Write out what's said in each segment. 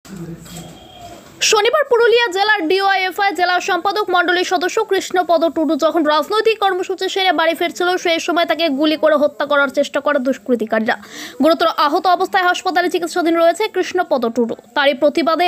শনিবার পুরুলিয়া জেলার ডিওয়াইএফআই জেলা সম্পাদক মণ্ডলীর সদস্য কৃষ্ণপদ টুডু যখন রাজনৈতিক কর্মসূচি সেরে বাড়ি ফিরছিল সেই সময় তাকে গুলি করে হত্যা করার চেষ্টা করে দুষ্কৃতিকারীরা। গুরুতর আহত অবস্থায় হাসপাতালে চিকিৎসাধীন রয়েছে কৃষ্ণপদ টুডু। তারই প্রতিবাদে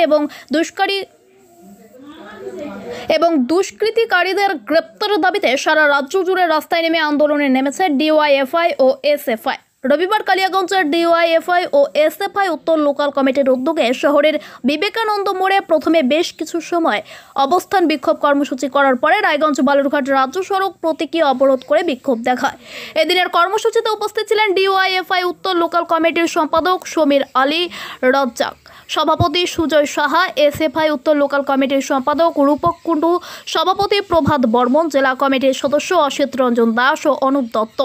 এবং দুষ্কৃতিকারীদের গ্রেপ্তারের দাবিতে সারা রাজ্য জুড়ে রাস্তায় নেমে আন্দোলনে নেমেছে ডিওয়াইএফআই ও এসএফআই। রবিবার কালিয়াগঞ্জের ডিওয়াইএফআই ও এসএফআই উত্তর লোকাল কমিটির উদ্যোগে শহরের বিবেকানন্দ মোড়ে প্রথমে বেশ কিছু সময় অবস্থান বিক্ষোভ কর্মসূচি করার পরে রায়গঞ্জ বালুরঘাট রাজ্য সড়ক প্রতীকী অবরোধ করে বিক্ষোভ দেখায়। এদিনের কর্মসূচিতে উপস্থিত ছিলেন ডিওয়াইএফআই উত্তর লোকাল কমিটির সম্পাদক সমীর আলী রাজ্জাক, সভাপতি সুজয় সাহা, এসএফআই উত্তর লোকাল কমিটির সম্পাদক রূপক কুণ্ডু, সভাপতি প্রভাত বর্মন, জেলা কমিটির সদস্য অসিত রঞ্জন দাস ও অনুপ দত্ত,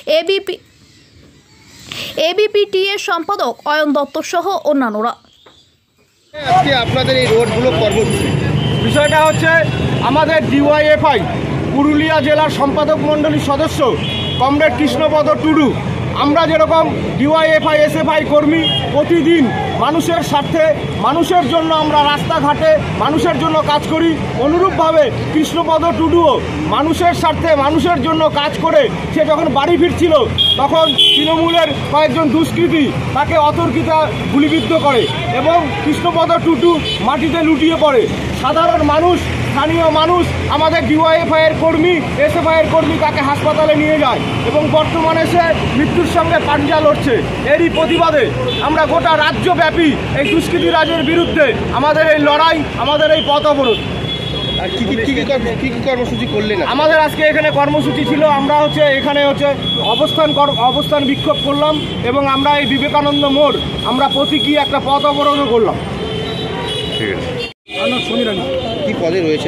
এবিপিটিএ সম্পাদক অয়ন দত্ত সহ অন্যান্যরা। আজকে আপনাদের এই রোডগুলো কর্মসূচি বিষয়টা হচ্ছে আমাদের ডিওয়াইএফআই পুরুলিয়া জেলার সম্পাদক মণ্ডলীর সদস্য কমরেড কৃষ্ণপদ টুডু, আমরা যেরকম ডিওয়াইএফআই এসএফআই কর্মী প্রতিদিন মানুষের স্বার্থে মানুষের জন্য আমরা রাস্তাঘাটে মানুষের জন্য কাজ করি, অনুরূপভাবে কৃষ্ণপদ টুডুও মানুষের স্বার্থে মানুষের জন্য কাজ করে সে যখন বাড়ি ফিরছিল তখন তৃণমূলের কয়েকজন দুষ্কৃতী তাকে অতর্কিত গুলিবিদ্ধ করে এবং কৃষ্ণপদ টুডু মাটিতে লুটিয়ে পড়ে। সাধারণ মানুষ, স্থানীয় মানুষ, আমাদের ডিওয়াইএফআইয়ের কর্মী, এসএফআইয়ের কর্মী তাকে হাসপাতালে নিয়ে যায় এবং বর্তমানে সে মৃত্যুর সঙ্গে পাঞ্জা লড়ছে। এরই প্রতিবাদে আমরা গোটা রাজ্যব্যাপী এই দুষ্কৃতী রাজের বিরুদ্ধে আমাদের এই লড়াই, আমাদের এই পথ অবরোধ। আর কি কর্মসূচি করলেন? আমাদের আজকে এখানে কর্মসূচি ছিল, আমরা এখানে অবস্থান বিক্ষোভ করলাম এবং আমরা এই বিবেকানন্দ মোড় আমরা প্রতীকী একটা পথ অবরোধও করলাম। ঠিক আছে। কি পদে রয়েছে?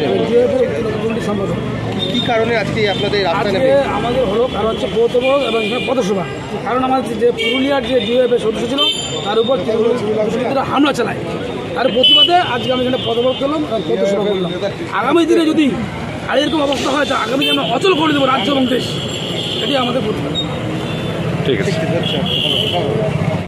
কি কারণে আজকে আপনাদের রাস্তা নেবে? আমাদের হলো কারণ হচ্ছে প্রথম এবং পথসভা, কারণ আমাদের যে পুরুলিয়ার যে ডিওএফআই সদস্য ছিল তার উপর হামলা চালায়, তার প্রতিবাদে আজকে আমি এখানে পদবরোধ করলাম, পথসভা করলাম। আগামী দিনে যদি আর এরকম অবস্থা হয় আগামী দিনে আমরা অচল করে দেবো রাজ্য এবং দেশ, এটি আমাদের প্রতিবাদ। ঠিক আছে।